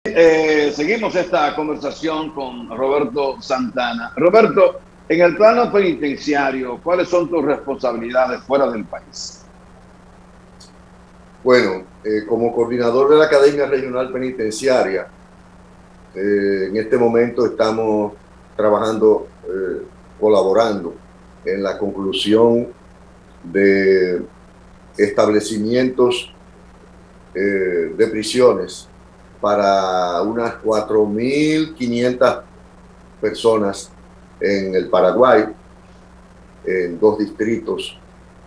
Seguimos esta conversación con Roberto Santana. Roberto, en el plano penitenciario, ¿cuáles son tus responsabilidades fuera del país? Bueno, como coordinador de la Academia Regional Penitenciaria, en este momento estamos trabajando, colaborando en la conclusión de establecimientos de prisiones para unas 4.500 personas en el Paraguay, en 2 distritos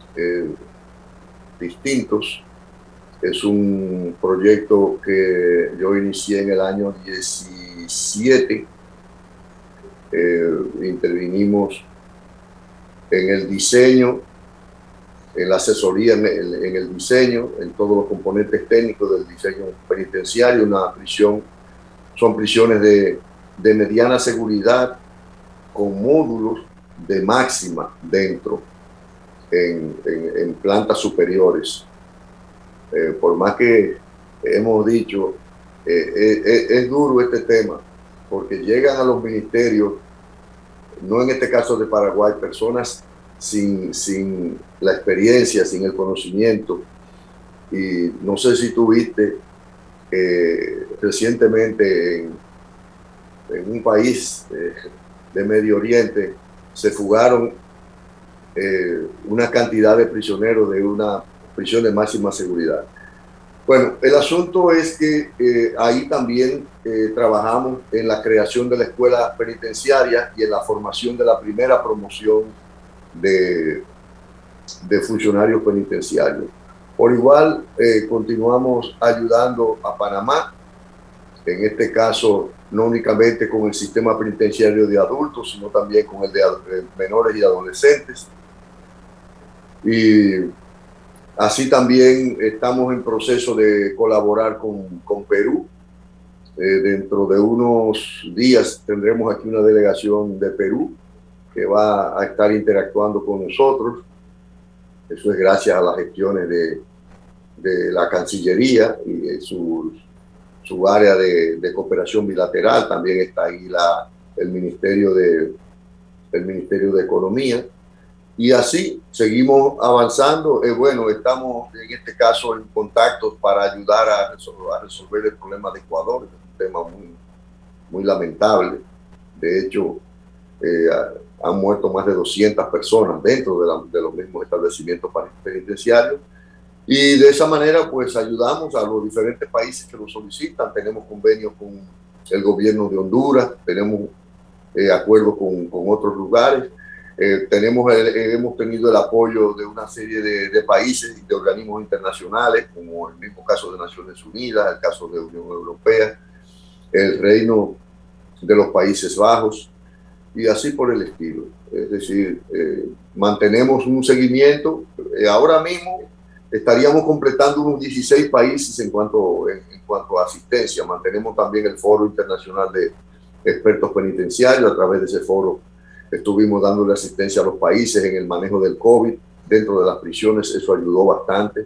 distintos. Es un proyecto que yo inicié en el año 17. Intervinimos en el diseño, en la asesoría, en el diseño, en todos los componentes técnicos del diseño penitenciario. Una prisión, son prisiones de mediana seguridad con módulos de máxima dentro, en plantas superiores. Por más que hemos dicho, es duro este tema, porque llegan a los ministerios, no en este caso de Paraguay, personas sin la experiencia, sin el conocimiento. Y no sé si tú viste recientemente en un país de Medio Oriente se fugaron una cantidad de prisioneros de una prisión de máxima seguridad. Bueno, el asunto es que ahí también trabajamos en la creación de la escuela penitenciaria y en la formación de la primera promoción de funcionarios penitenciarios. Por igual, continuamos ayudando a Panamá, en este caso no únicamente con el sistema penitenciario de adultos, sino también con el de menores y adolescentes. Y así también estamos en proceso de colaborar con Perú. Dentro de unos días tendremos aquí una delegación de Perú que va a estar interactuando con nosotros. Eso es gracias a las gestiones de la Cancillería y de su área de cooperación bilateral. También está ahí el Ministerio de Economía. Y así seguimos avanzando. Bueno, estamos en este caso en contactos para ayudar a resolver el problema de Ecuador. Es un tema muy lamentable. De hecho, han muerto más de 200 personas dentro de los mismos establecimientos penitenciarios. Y de esa manera, pues ayudamos a los diferentes países que lo solicitan. Tenemos convenios con el gobierno de Honduras, tenemos acuerdos con otros lugares. Hemos tenido el apoyo de una serie de países y de organismos internacionales, como el mismo caso de Naciones Unidas, el caso de Unión Europea, el Reino de los Países Bajos, y así por el estilo. Es decir, mantenemos un seguimiento. Ahora mismo estaríamos completando unos 16 países en cuanto a asistencia. Mantenemos también el Foro Internacional de Expertos Penitenciarios. A través de ese foro estuvimos dándole asistencia a los países en el manejo del COVID dentro de las prisiones. Eso ayudó bastante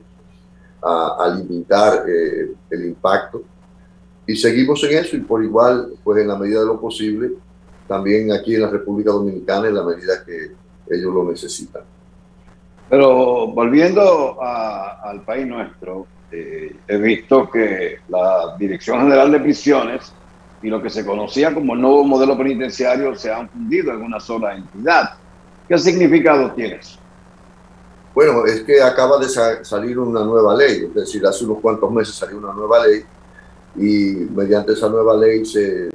a limitar el impacto. Y seguimos en eso, y por igual, pues en la medida de lo posible, también aquí en la República Dominicana, en la medida que ellos lo necesitan. Pero volviendo al país nuestro, he visto que la Dirección General de Prisiones y lo que se conocía como el nuevo modelo penitenciario se han fundido en una sola entidad. ¿Qué significado tiene eso? Bueno, es que acaba de salir una nueva ley, es decir, hace unos cuantos meses salió una nueva ley, y mediante esa nueva ley se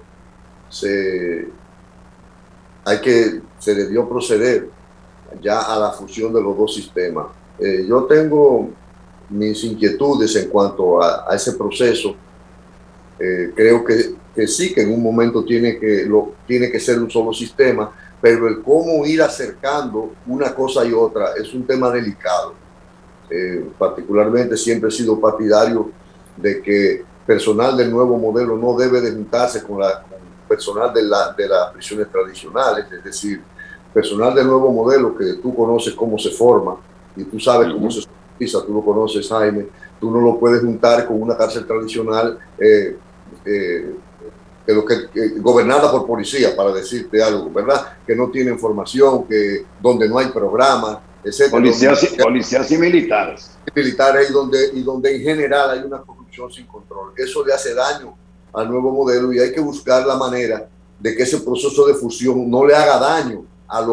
debió proceder ya a la fusión de los dos sistemas. Yo tengo mis inquietudes en cuanto a ese proceso. Creo que sí, que en un momento tiene que ser un solo sistema, pero el cómo ir acercando una cosa y otra es un tema delicado. Particularmente siempre he sido partidario de que personal del nuevo modelo no debe de juntarse con personal de las prisiones tradicionales, es decir, personal del nuevo modelo que tú conoces cómo se forma y tú sabes cómo se tú lo conoces, Jaime, tú no lo puedes juntar con una cárcel tradicional gobernada por policía, para decirte algo, ¿verdad? Que no tienen formación, donde no hay programas, etcétera. Policías y militares. Militares y donde en general hay una corrupción sin control. Eso le hace daño al nuevo modelo y hay que buscar la manera de que ese proceso de fusión no le haga daño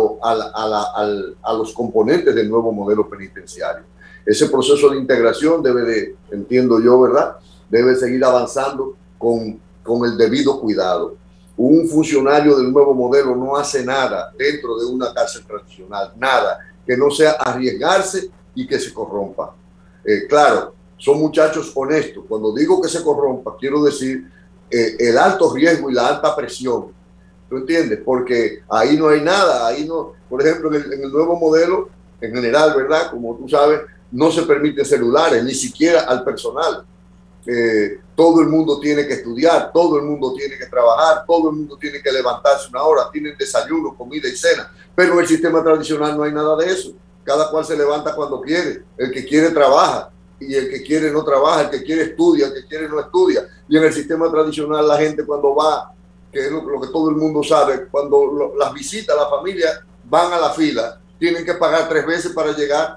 a los componentes del nuevo modelo penitenciario. Ese proceso de integración entiendo yo, ¿verdad? Debe seguir avanzando con el debido cuidado. Un funcionario del nuevo modelo no hace nada dentro de una cárcel tradicional, nada que no sea arriesgarse y que se corrompa. Claro, son muchachos honestos. Cuando digo que se corrompa, quiero decir el alto riesgo y la alta presión. ¿Tú entiendes? Porque ahí no hay nada. Ahí no, por ejemplo, en el nuevo modelo, en general, ¿verdad? Como tú sabes, no se permiten celulares, ni siquiera al personal. Todo el mundo tiene que estudiar, todo el mundo tiene que trabajar, todo el mundo tiene que levantarse una hora, tienen desayuno, comida y cena. Pero en el sistema tradicional no hay nada de eso. Cada cual se levanta cuando quiere. El que quiere trabaja y el que quiere no trabaja, el que quiere estudia, el que quiere no estudia. Y en el sistema tradicional la gente cuando va, que es lo que todo el mundo sabe, cuando las visitas, la familia van a la fila, tienen que pagar 3 veces para llegar,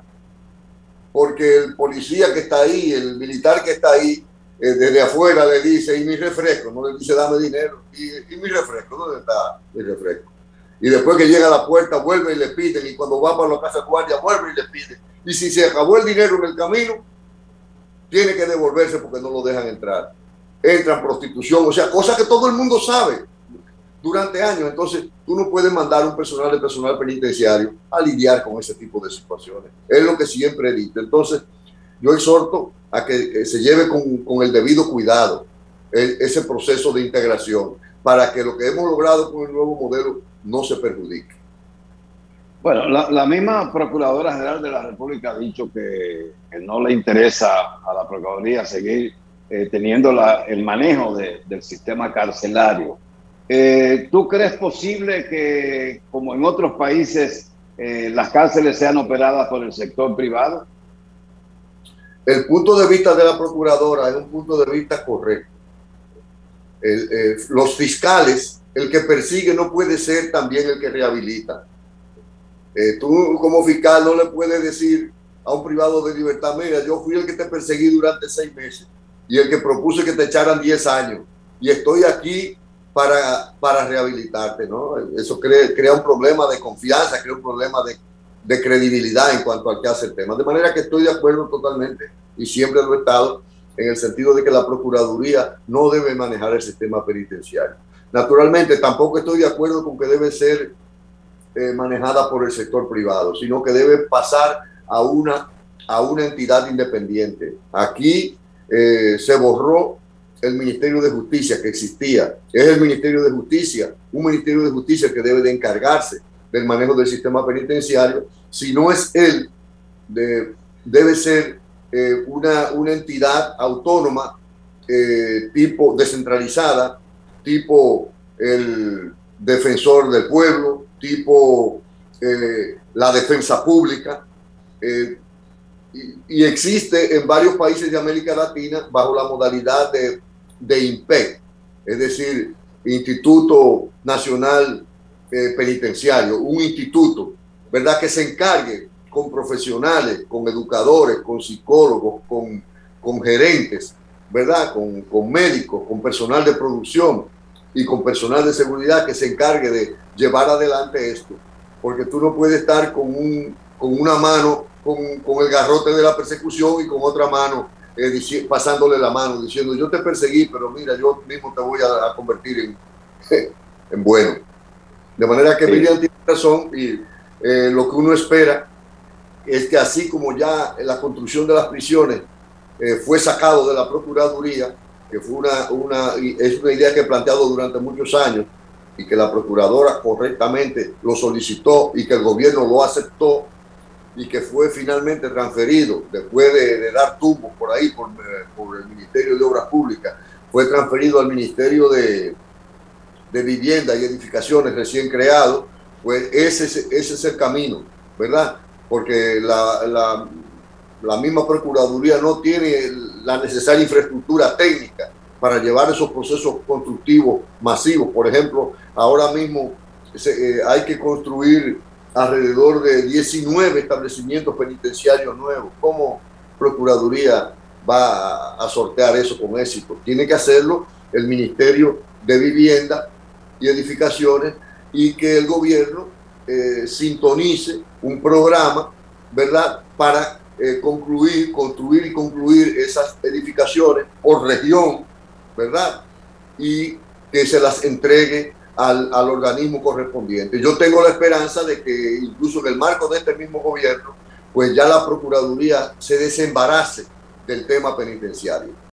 porque el policía que está ahí, el militar que está ahí, desde afuera le dice, ¿y mi refresco? No le dice, dame dinero. ¿Y mi refresco? ¿Dónde está mi refresco? Y después que llega a la puerta, vuelve y le piden. Y cuando va para la casa de guardia, vuelve y le piden. Y si se acabó el dinero en el camino, tiene que devolverse porque no lo dejan entrar. Entra en prostitución, o sea, cosas que todo el mundo sabe durante años. Entonces, tú no puedes mandar un personal penitenciario a lidiar con ese tipo de situaciones. Es lo que siempre he dicho. Entonces, yo exhorto a que se lleve con el debido cuidado ese proceso de integración para que lo que hemos logrado con el nuevo modelo no se perjudique. Bueno, la misma Procuradora General de la República ha dicho que no le interesa a la Procuraduría seguir teniendo el manejo del sistema carcelario. ¿Tú crees posible que, como en otros países, las cárceles sean operadas por el sector privado? El punto de vista de la Procuradora es un punto de vista correcto. Los fiscales, el que persigue no puede ser también el que rehabilita. Tú como fiscal no le puedes decir a un privado de libertad, mira, yo fui el que te perseguí durante 6 meses y el que propuse que te echaran 10 años y estoy aquí para rehabilitarte, ¿no? Eso crea un problema de confianza, crea un problema de credibilidad en cuanto al que hace el tema. De manera que estoy de acuerdo totalmente y siempre lo he estado en el sentido de que la Procuraduría no debe manejar el sistema penitenciario. Naturalmente, tampoco estoy de acuerdo con que debe ser manejada por el sector privado, sino que debe pasar a una entidad independiente. Aquí se borró el Ministerio de Justicia que existía. Es el Ministerio de Justicia, un Ministerio de Justicia que debe de encargarse del manejo del sistema penitenciario. Si no es él, debe ser una entidad autónoma, tipo descentralizada, tipo el defensor del pueblo, tipo la defensa pública, y existe en varios países de América Latina bajo la modalidad de INPEC, es decir, Instituto Nacional Penitenciario, un instituto, ¿verdad?, que se encargue con profesionales, con educadores, con psicólogos, con gerentes, ¿verdad?, con médicos, con personal de producción y con personal de seguridad que se encargue de llevar adelante esto, porque tú no puedes estar con una mano con el garrote de la persecución y con otra mano pasándole la mano, diciendo yo te perseguí, pero mira, yo mismo te voy a convertir en bueno. De manera que Miriam tiene razón y lo que uno espera es que así como ya la construcción de las prisiones fue sacado de la Procuraduría, que fue es una idea que he planteado durante muchos años y que la Procuradora correctamente lo solicitó y que el gobierno lo aceptó y que fue finalmente transferido después de dar tumbos por ahí por el Ministerio de Obras Públicas, fue transferido al Ministerio de Vivienda y Edificaciones recién creado. Pues ese es el camino, ¿verdad? Porque la misma Procuraduría no tiene la necesaria infraestructura técnica para llevar esos procesos constructivos masivos. Por ejemplo, ahora mismo hay que construir alrededor de 19 establecimientos penitenciarios nuevos. ¿Cómo Procuraduría va a sortear eso con éxito? Tiene que hacerlo el Ministerio de Vivienda y Edificaciones, y que el gobierno sintonice un programa, ¿verdad?, para construir y concluir esas edificaciones por región, ¿verdad?, y que se las entregue al organismo correspondiente. Yo tengo la esperanza de que incluso en el marco de este mismo gobierno, pues ya la Procuraduría se desembarace del tema penitenciario.